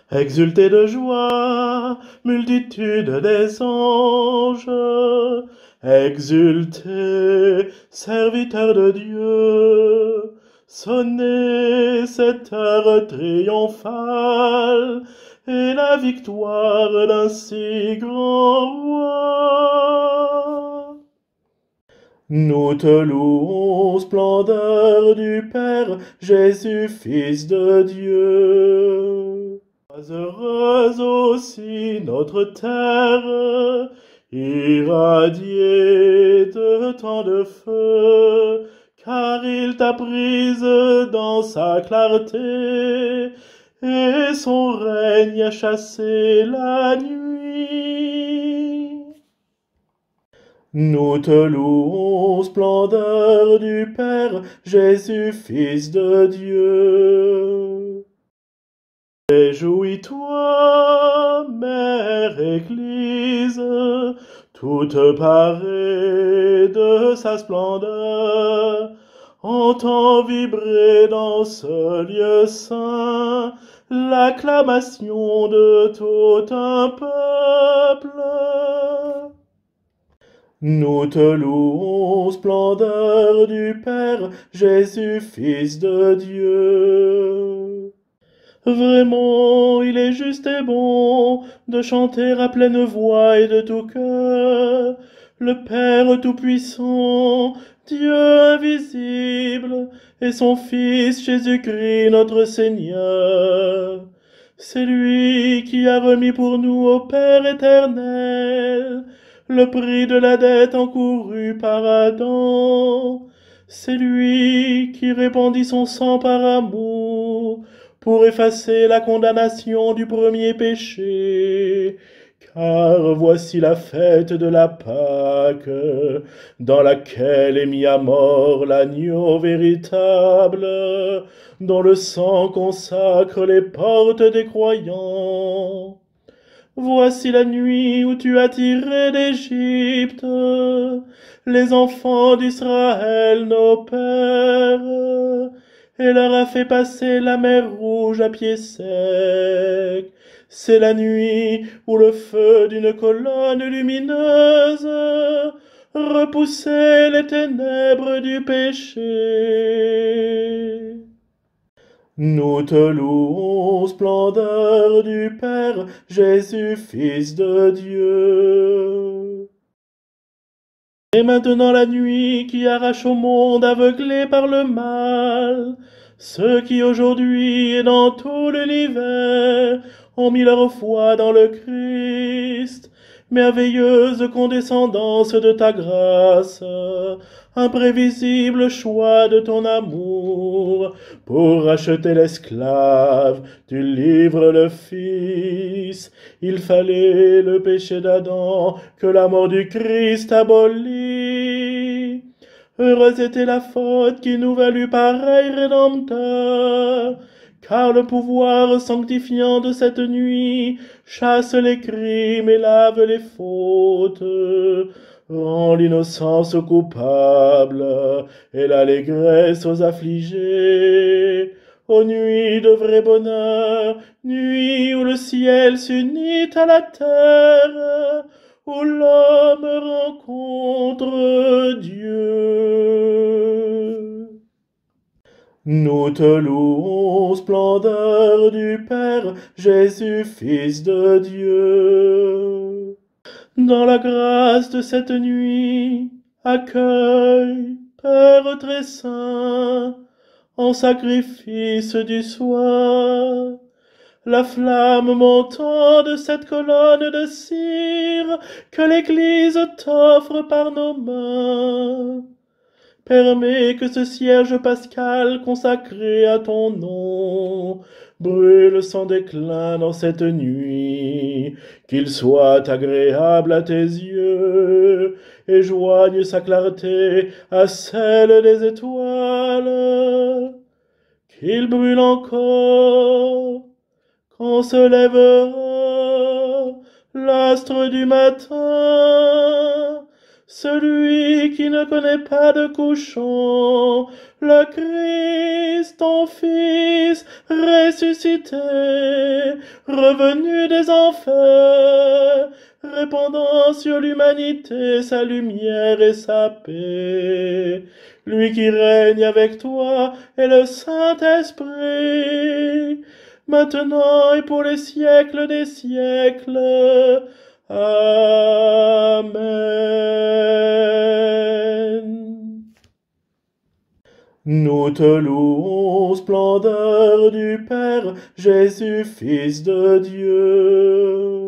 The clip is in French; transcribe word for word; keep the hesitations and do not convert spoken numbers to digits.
Exultez de joie, multitude des anges, exultez, serviteurs de Dieu, sonnez cette heure triomphale, et la victoire d'un si grand roi. Nous te louons, splendeur du Père, Jésus, Fils de Dieu. Heureuse aussi notre terre, irradiée de tant de feu, car il t'a prise dans sa clarté, et son règne a chassé la nuit. Nous te louons, splendeur du Père, Jésus, Fils de Dieu. Réjouis-toi, mère Église, toute parée de sa splendeur, entends vibrer dans ce lieu saint l'acclamation de tout un peuple. Nous te louons, splendeur du Père, Jésus, Fils de Dieu. Vraiment, il est juste et bon de chanter à pleine voix et de tout cœur le Père Tout-Puissant, Dieu invisible, et son Fils Jésus-Christ notre Seigneur. C'est lui qui a remis pour nous au Père éternel le prix de la dette encourue par Adam. C'est lui qui répandit son sang par amour pour effacer la condamnation du premier péché. Car voici la fête de la Pâque, dans laquelle est mis à mort l'agneau véritable, dont le sang consacre les portes des croyants. Voici la nuit où tu as tiré d'Égypte les enfants d'Israël, nos pères, et leur a fait passer la mer Rouge à pied sec. C'est la nuit où le feu d'une colonne lumineuse repoussait les ténèbres du péché. Nous te louons, splendeur du Père, Jésus, Fils de Dieu. Et maintenant la nuit qui arrache au monde aveuglé par le mal, ceux qui aujourd'hui et dans tout l'univers ont mis leur foi dans le Christ, merveilleuse condescendance de ta grâce, imprévisible choix de ton amour, pour racheter l'esclave, tu livres le Fils. Il fallait le péché d'Adam que la mort du Christ abolit. Heureuse était la faute qui nous valut pareil Rédempteur, car le pouvoir sanctifiant de cette nuit chasse les crimes et lave les fautes, rend l'innocence aux coupables et l'allégresse aux affligés. Ô nuit de vrai bonheur, nuit où le ciel s'unit à la terre, où l'homme rencontre Dieu. Nous te louons, splendeur du Père, Jésus, Fils de Dieu. Dans la grâce de cette nuit, accueille, Père très saint, en sacrifice du soir, la flamme montant de cette colonne de cire que l'Église t'offre par nos mains. Permets que ce cierge pascal consacré à ton nom brûle sans déclin dans cette nuit, qu'il soit agréable à tes yeux et joigne sa clarté à celle des étoiles, qu'il brûle encore quand se lèvera l'astre du matin, celui qui ne connaît pas de couchant, le Christ, ton Fils, ressuscité, revenu des enfers, répandant sur l'humanité sa lumière et sa paix, lui qui règne avec toi et le Saint-Esprit, maintenant et pour les siècles des siècles. Amen. Nous te louons, splendeur du Père, Jésus, Fils de Dieu.